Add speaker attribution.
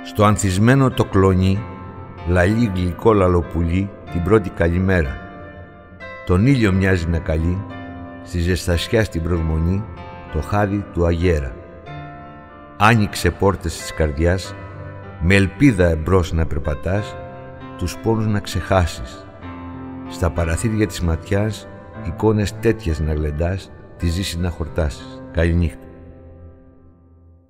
Speaker 1: Στο ανθισμένο το κλονί λαλεί γλυκό λαλοπουλί την πρώτη καλημέρα. Τον ήλιο μοιάζει να καλεί, στη ζεστασιά στην προσμονή, το χάδι του αγέρα. Άνοιξε πόρτες της καρδιάς, με ελπίδα εμπρός να περπατάς, τους πόνους να ξεχάσεις. Στα παραθύρια της ματιάς, εικόνες τέτοιες να γλεντάς, τη ζήση να χορτάσεις. Καληνύχτα.